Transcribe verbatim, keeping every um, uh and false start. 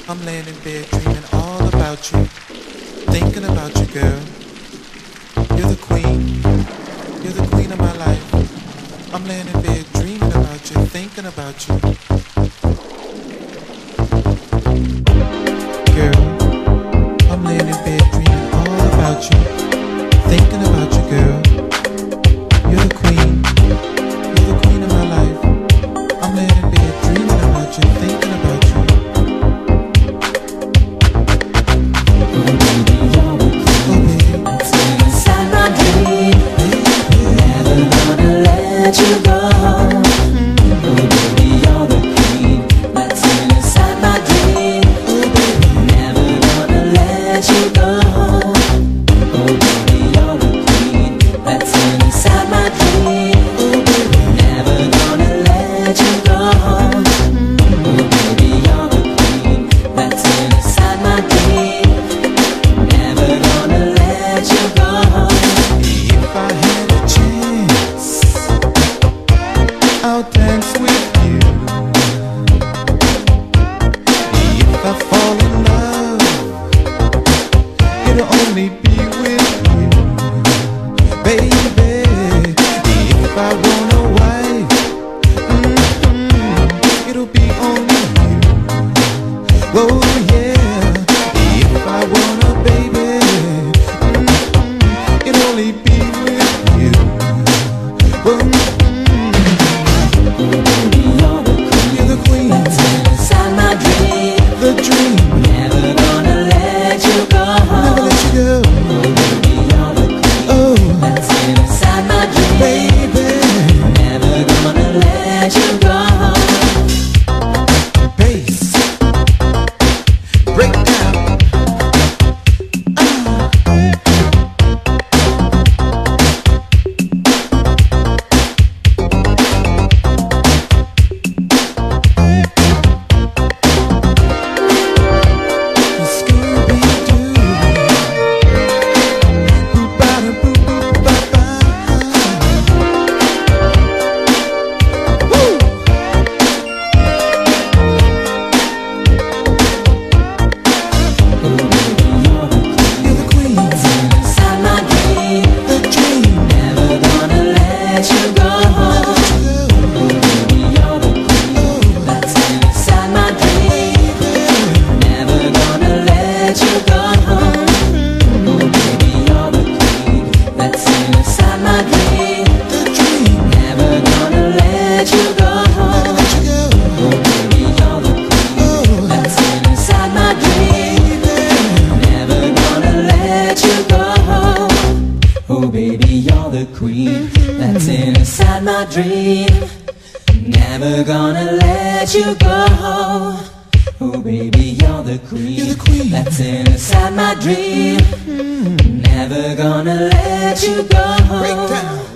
I'm laying in bed dreaming all about you, thinking about you, girl. You're the queen, you're the queen of my life. I'm laying in bed dreaming about you, thinking about you. Girl, I'm laying in bed dreaming all about you, thinking about you, girl. You're the queen, you're the queen of my life. I'm laying in bed dreaming about you, thinking about you. You go, oh baby, you're the queen that's inside my dream. Oh baby, never gonna let you go. Oh baby, you're the queen that's inside my dream. Oh baby, never gonna let you go. Oh baby, you're the queen that's inside my dream. Never gonna let you go. If I had a chance, I'll dance with you. If I fall in love, it'll only be with you, baby. If I want a wife, mm-hmm, it'll be only you. Oh yeah. If I want a baby, mm-hmm, it'll only be with you. Oh, the dream, Never gonna let you go. never let you go. Oh baby, you're the queen Oh, that's inside my dream. baby, Never gonna let you go. bass, break down. Oh baby, you're the queen that's inside my dream. Never gonna let you go. Oh baby, you're the queen, You're the queen that's inside my dream. Never gonna let you go. Break down.